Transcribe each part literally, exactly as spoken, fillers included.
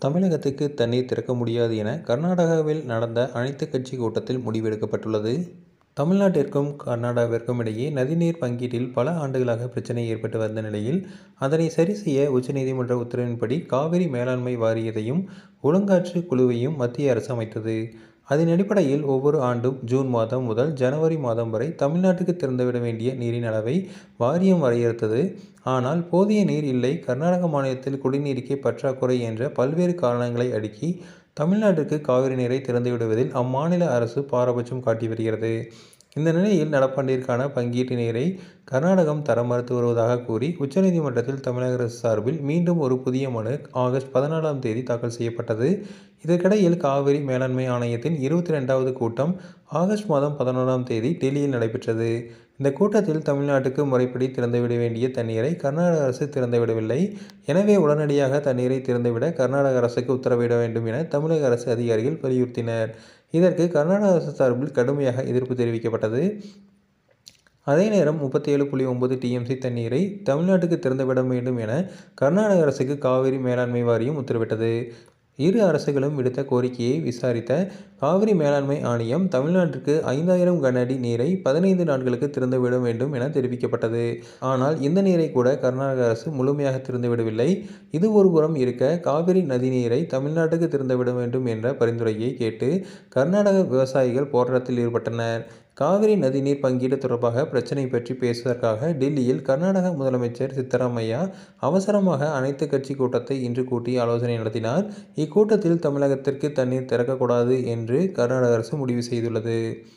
தமிழகத்துக்கு தண்ணீர் திறக்க முடியாது என கர்நாடகாவில் நடந்த அனைத்துக் கட்சி கூட்டத்தில் முடிவெடுக்கப்பட்டுள்ளது. தமிழ்நாட்டிற்கும் கர்நாடகாவிற்கும் இடையே நதிநீர் பங்கீட்டில் பல ஆண்டுகளாக பிரச்னை ஏற்பட்டு வந்த நிலையில், அதனை சரி செய்ய உச்சநீதிமன்ற உத்தரவின்படி காவிரி மேலாண்மை வாரியத்தையும், ஒழுங்காற்று குழுவையும் மத்திய அரசு அமைத்தது. அதன் அடிப்படையில் ஒவ்வொரு ஆண்டும் ஜூன் மாதம் முதல் ஜனவரி மாதம் வரை தமிழ்நாட்டுக்கு திறந்துவிட வேண்டிய நீரின் அளவை வாரியம் வரையறுத்தது. ஆனால் போதிய நீர் இல்லை, கர்நாடக மாநிலத்தில் குடிநீருக்கே பற்றாக்குறை என்ற பல்வேறு காரணங்களை அடுக்கி தமிழ்நாட்டிற்கு காவிரி நீரை திறந்துவிடுவதில் அம்மாநில அரசு பாரபட்சம் காட்டி வருகிறது. இந்த நிலையில் நடப்பாண்டிற்கான பங்கீட்டு நீரை கர்நாடகம் தர மறுத்து வருவதாக கூறி உச்சநீதிமன்றத்தில் தமிழக அரசு சார்பில் மீண்டும் ஒரு புதிய மனு ஆகஸ்ட் பதினாலாம் தேதி தாக்கல் செய்யப்பட்டது. இதற்கிடையில் காவிரி மேலாண்மை ஆணையத்தின் இருபத்தி இரண்டாவது கூட்டம் ஆகஸ்ட் மாதம் பதினொன்றாம் தேதி டெல்லியில் நடைபெற்றது. இந்த கூட்டத்தில் தமிழ்நாட்டுக்கு முறைப்படி திறந்துவிட வேண்டிய தண்ணீரை கர்நாடக அரசு திறந்துவிடவில்லை. எனவே உடனடியாக தண்ணீரை திறந்துவிட கர்நாடக அரசுக்கு உத்தரவிட வேண்டும் என தமிழக அரசு அதிகாரிகள் வலியுறுத்தினர். இதற்கு கர்நாடக அரசு சார்பில் கடுமையாக எதிர்ப்பு தெரிவிக்கப்பட்டது. அதே நேரம் முப்பத்தி ஏழு புள்ளி ஒன்பது டிஎம்சி தண்ணீரை தமிழ்நாட்டுக்கு திறந்துவிட வேண்டும் என கர்நாடக அரசுக்கு காவிரி மேலாண்மை வாரியம் உத்தரவிட்டது. இரு அரசுகளும் விடுத்த கோரிக்கையை விசாரித்த காவிரி மேலாண்மை ஆணையம் தமிழ்நாட்டிற்கு ஐந்தாயிரம் கன அடி நீரை பதினைந்து நாட்களுக்கு திறந்துவிட வேண்டும் என தெரிவிக்கப்பட்டது. ஆனால் இந்த நீரை கூட கர்நாடக அரசு முழுமையாக திறந்துவிடவில்லை. இது ஒருபுறம் இருக்க, காவிரி நதி நீரை தமிழ்நாட்டுக்கு திறந்துவிட வேண்டும் என்ற பரிந்துரையை கேட்டு கர்நாடக விவசாயிகள் போராட்டத்தில் ஈடுபட்டனர். காவிரி நதிநீர் பங்கீடு தொடர்பாக பிரச்சினை பற்றி பேசுவதற்காக டெல்லியில் கர்நாடக முதலமைச்சர் சித்தராமையா அவசரமாக அனைத்துக் கட்சி கூட்டத்தை இன்று கூட்டி ஆலோசனை நடத்தினார். இக்கூட்டத்தில் தமிழகத்திற்கு தண்ணீர் திறக்கக்கூடாது என்று கர்நாடக அரசு முடிவு செய்துள்ளது.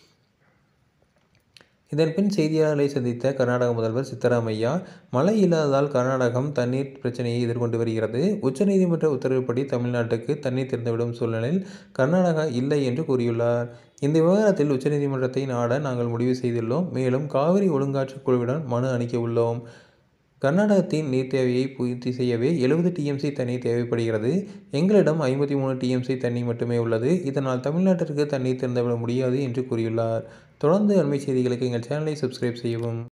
இதன்பின் செய்தியாளர்களை சந்தித்த கர்நாடக முதல்வர் சித்தராமையா, மழை இல்லாததால் கர்நாடகம் தண்ணீர் பிரச்சனையை எதிர்கொண்டு வருகிறது. உச்சநீதிமன்ற உத்தரவுப்படி தமிழ்நாட்டுக்கு தண்ணீர் திறந்துவிடும் சூழ்நிலையில் கர்நாடகா இல்லை என்று கூறியுள்ளார். இந்த விவகாரத்தில் உச்சநீதிமன்றத்தை நாட நாங்கள் முடிவு செய்துள்ளோம். மேலும் காவிரி ஒழுங்காற்று குழுவிடம் மனு அளிக்க உள்ளோம். கர்நாடகத்தின் நீர் தேவையை பூர்த்தி செய்யவே எழுபது டிஎம்சி தண்ணீர் தேவைப்படுகிறது. எங்களிடம் ஐம்பத்தி மூணு டிஎம்சி தண்ணீர் மட்டுமே உள்ளது. இதனால் தமிழ்நாட்டிற்கு தண்ணீர் திறந்துவிட முடியாது என்று கூறியுள்ளார். தொடர்ந்து அண்மை செய்திகளுக்கு எங்கள் சேனலை சப்ஸ்கிரைப் செய்யவும்.